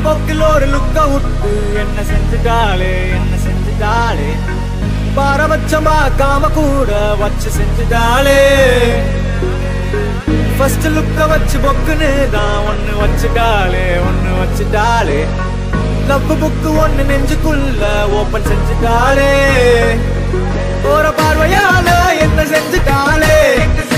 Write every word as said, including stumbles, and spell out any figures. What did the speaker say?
போக்கில் ஒரு லுக்க விட்டு என்ன செஞ்சுட்டாளே என்ன செஞ்சுட்டாளே பாரபட்சம் பார்க்காம கூட வச்சு செஞ்சுட்டாளே ஃபர்ஸ்ட் லுக்க வச்சு பொக்குன்னு தான் ஒன்னு வச்சுட்டாளே ஒன்னு வச்சுட்டாளே லவ் புக்கு ஒன்னு நெஞ்சுக்குள்ள ஓபன் செஞ்சுட்டாளே போற பார்வையால என்ன செஞ்சுட்டாளே